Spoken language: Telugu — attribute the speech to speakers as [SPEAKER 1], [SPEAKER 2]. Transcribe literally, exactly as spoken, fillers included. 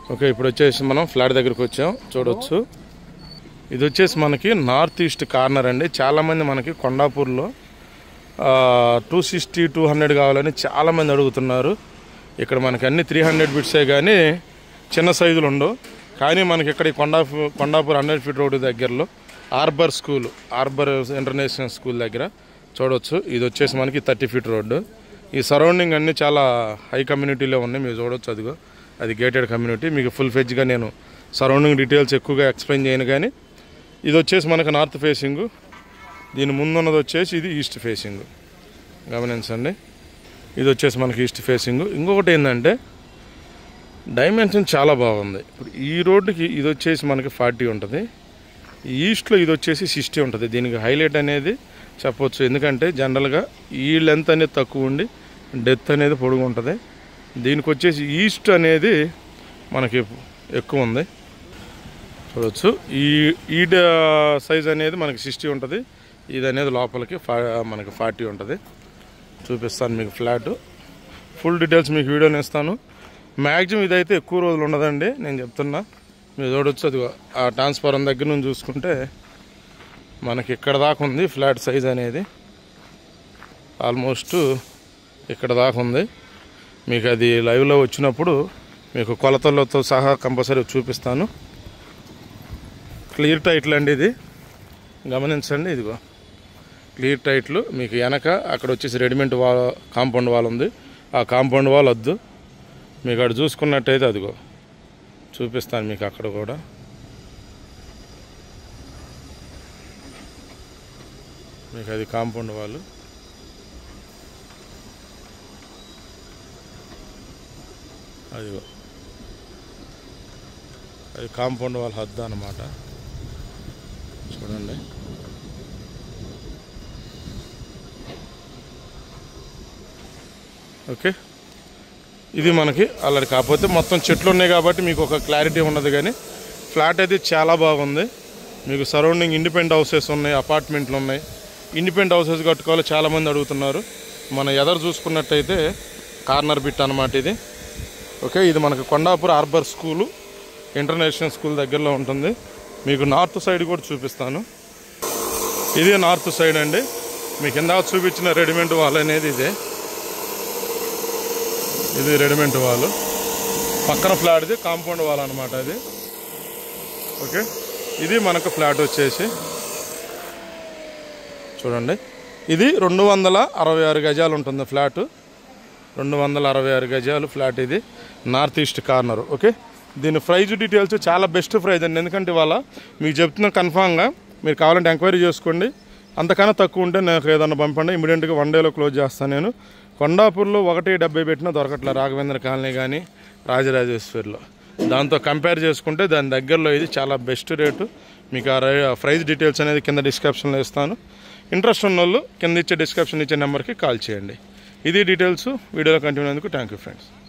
[SPEAKER 1] ఓకే, ఇప్పుడు వచ్చేసి మనం ఫ్లాట్ దగ్గరికి వచ్చాం. చూడొచ్చు, ఇది వచ్చేసి మనకి నార్త్ ఈస్ట్ కార్నర్ అండి. చాలామంది మనకి కొండాపూర్లో టూ సిక్స్టీ టూ హండ్రెడ్ కావాలని చాలామంది అడుగుతున్నారు. ఇక్కడ మనకి అన్ని త్రీ హండ్రెడ్ బిట్సే కానీ చిన్న సైజులు ఉండవు. కానీ మనకి ఇక్కడ ఈ Konda Kondapur hundred feet road దగ్గరలో Arbor school, Arbor international school దగ్గర చూడవచ్చు. ఇది వచ్చేసి మనకి థర్టీ ఫీట్ రోడ్డు. ఈ సరౌండింగ్ అన్నీ చాలా హై కమ్యూనిటీలో ఉన్నాయి. మీరు చూడవచ్చు, అదిగో అది గేటెడ్ కమ్యూనిటీ. మీకు ఫుల్ ఫెజ్గా నేను సరౌండింగ్ డీటెయిల్స్ ఎక్కువగా ఎక్స్ప్లెయిన్ చేయను. కానీ ఇది వచ్చేసి మనకు నార్త్ ఫేసింగ్, దీని ముందున్నది వచ్చేసి ఇది ఈస్ట్ ఫేసింగ్. గమనించండి, ఇది వచ్చేసి మనకి ఈస్ట్ ఫేసింగ్. ఇంకొకటి ఏంటంటే డైమెన్షన్ చాలా బాగుంది. ఇప్పుడు ఈ రోడ్డుకి ఇది వచ్చేసి మనకి ఫార్టీ ఉంటుంది, ఈస్ట్లో ఇది వచ్చేసి సిక్స్టీ ఉంటుంది. దీనికి హైలైట్ అనేది చెప్పవచ్చు, ఎందుకంటే జనరల్గా ఈ లెంత్ అనేది తక్కువ ఉండి డెత్ అనేది పొడుగు ఉంటుంది. దీనికి వచ్చేసి ఈస్ట్ అనేది మనకి ఎక్కువ ఉంది. చూడవచ్చు, ఈ ఈ సైజ్ అనేది మనకి సిక్స్టీ ఉంటుంది, ఇది అనేది లోపలికి ఫా మనకి ఫార్టీ ఉంటుంది. చూపిస్తాను మీకు ఫ్లాట్ ఫుల్ డీటెయిల్స్ మీకు వీడియోని ఇస్తాను. మ్యాక్సిమం ఇదైతే ఎక్కువ రోజులు ఉండదండి, నేను చెప్తున్నా. మీరు చూడవచ్చు, అది ఆ ట్రాన్స్ఫారం దగ్గర నుంచి చూసుకుంటే మనకి ఇక్కడ దాకా ఉంది ఫ్లాట్ సైజ్ అనేది. ఆల్మోస్ట్ ఇక్కడ దాకా ఉంది. మీకు అది లైవ్లో వచ్చినప్పుడు మీకు కొలతలతో సహా కంపల్సరీ చూపిస్తాను. క్లియర్ టైటిల్ అండి ఇది, గమనించండి. ఇదిగో క్లియర్ టైటిల్. మీకు వెనక అక్కడ వచ్చేసి రెడీమేడ్ వాల్, కాంపౌండ్ వాల్ ఉంది. ఆ కాంపౌండ్ వాల్ వద్దు, మీకు అక్కడ చూసుకున్నట్టయితే అదిగో చూపిస్తాను మీకు అక్కడ కూడా. మీకు అది కాంపౌండ్ వాల్. అదిగో అది కాంపౌండ్ వాల్ హద్దు అన్నమాట. చూడండి, ఓకే. ఇది మనకి అల్లడి, కాకపోతే మొత్తం చెట్లు ఉన్నాయి కాబట్టి మీకు ఒక క్లారిటీ ఉండదు. కానీ ఫ్లాట్ అయితే చాలా బాగుంది. మీకు సరౌండింగ్ ఇండిపెండెంట్ హౌసెస్ ఉన్నాయి, అపార్ట్మెంట్లు ఉన్నాయి. ఇండిపెండెంట్ హౌసెస్ కట్టుకోవాలి చాలామంది అడుగుతున్నారు. మన ఎదరు చూసుకున్నట్టయితే కార్నర్ బిట్ అన్నమాట ఇది. ఓకే, ఇది మనకి Kondapur Arbor school, international school దగ్గరలో ఉంటుంది. మీకు నార్త్ సైడ్ కూడా చూపిస్తాను. ఇది నార్త్ సైడ్ అండి. మీకు ఇందాక చూపించిన రెడీమేడ్ వాల్ అనేది ఇదే. ఇది రెడీమేడ్ వాల్, పక్కన ఫ్లాట్ది కాంపౌండ్ వాల్ అనమాట అది. ఓకే, ఇది మనకు ఫ్లాట్ వచ్చేసి చూడండి, ఇది రెండు వందల అరవై ఆరు గజాలు ఉంటుంది ఫ్లాట్. రెండు వందల అరవై ఆరు గజాలు ఫ్లాట్, ఇది నార్త్ ఈస్ట్ కార్నర్. ఓకే, దీని ప్రైజ్ డీటెయిల్స్ చాలా బెస్ట్ ప్రైజ్ అండి. ఎందుకంటే ఇవాళ మీకు చెప్తున్నా, కన్ఫామ్గా మీరు కావాలంటే ఎంక్వైరీ చేసుకోండి. అంతకన్నా తక్కువ ఉంటే నాకు ఏదన్నా పంపండి, ఇమీడియట్గా వన్ డేలో క్లోజ్ చేస్తాను నేను. కొండాపూర్లో ఒకటి డెబ్బై పెట్టినా దొరకట్లే, రాఘవేంద్ర కాలనీ కానీ రాజరాజేశ్వరిలో. దాంతో కంపేర్ చేసుకుంటే దాని దగ్గరలో ఇది చాలా బెస్ట్ రేటు. మీకు ఆ ప్రైజ్ డీటెయిల్స్ అనేది కింద డిస్క్రిప్షన్లో ఇస్తాను. ఇంట్రెస్ట్ ఉన్న వాళ్ళు కింద ఇచ్చే డిస్క్రిప్షన్ ఇచ్చే నెంబర్కి కాల్ చేయండి. ఇది డీటెయిల్స్. వీడియోలో కంటిన్యూ అయినందుకు థ్యాంక్ యూ ఫ్రెండ్స్.